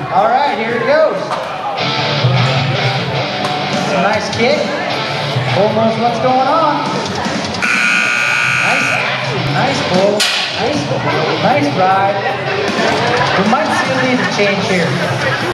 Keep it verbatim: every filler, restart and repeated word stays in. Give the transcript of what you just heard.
All right, here it goes. It's a nice kick. Bull knows what's going on. Nice action. Nice bull. Nice, nice ride. We might see a leader change here.